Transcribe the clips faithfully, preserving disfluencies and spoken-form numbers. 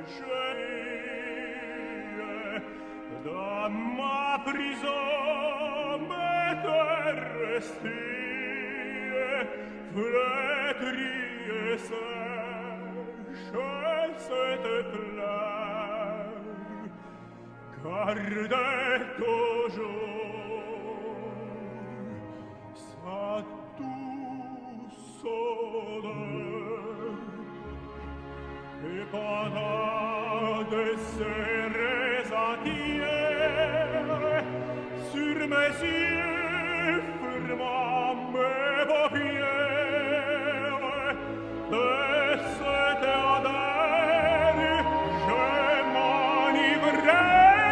dans ma prison m'était restée, flétrie et sèche cette fleur, gardait toujours sa douce odeur. Et pendant de ces entières, sur mes yeux, fermant mes paupières, de cette odeur, je m'enivrais.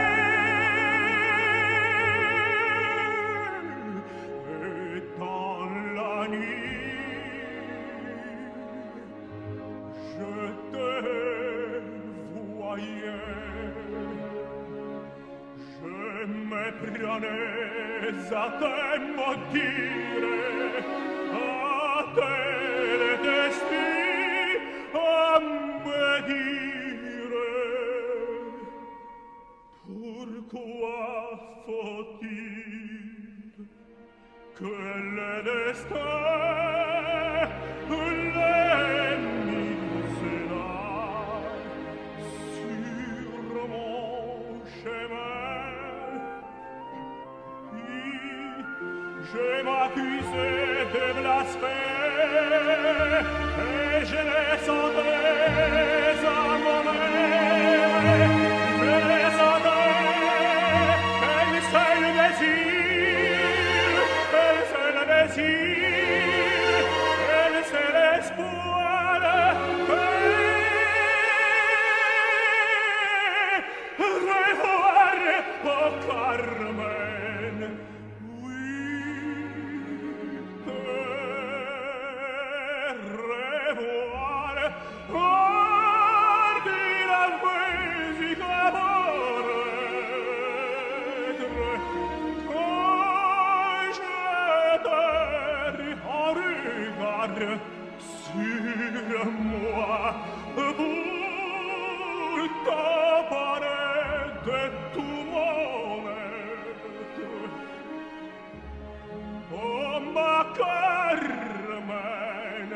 Et dans la nuit, je te voyais. Je me prenais à te maudire, à te le destin, à me dire pourquoi faut-il que le destin l'ait mis là sur mon chemin. Je m'accusais de blasphème et je les sentais à mon air. Je les sentais, et c'est le désir, et c'est le désir, et c'est l'espoir que revoir au Carmen. Sur moi, pour t'embarrer de tout mon être. Oh, ma Carmen,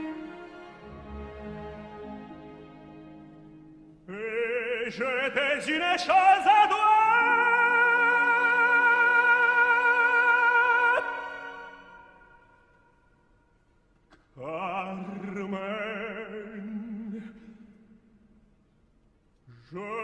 et j'étais une chose à toi. Carmen, je